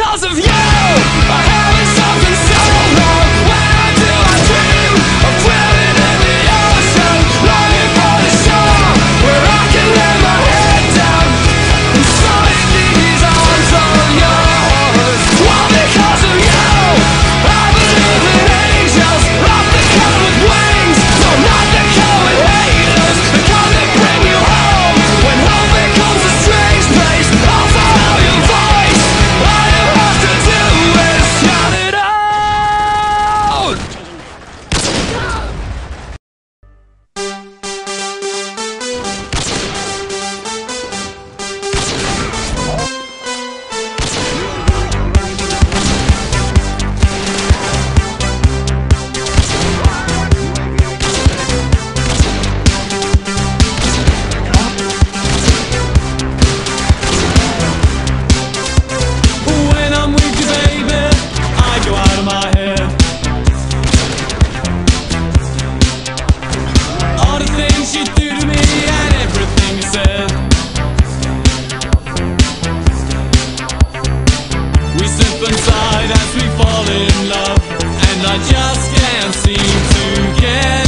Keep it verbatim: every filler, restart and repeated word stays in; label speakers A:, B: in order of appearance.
A: because of you. I haven't stopped in so long. Where do I dream of dwelling in the ocean, longing for the shore where I can lay my head down and soar in these arms of yours. All because of you. I believe in angels, not the kind with wings, no, not the kind with haters, the kind that bring you home when home becomes a strange place. I'll follow your voice. All you have to do is shout it out. When I'm with you, baby, I go out of my head. All the things you do to me and everything you said. We slip inside as we fall in love, and I just can't seem to get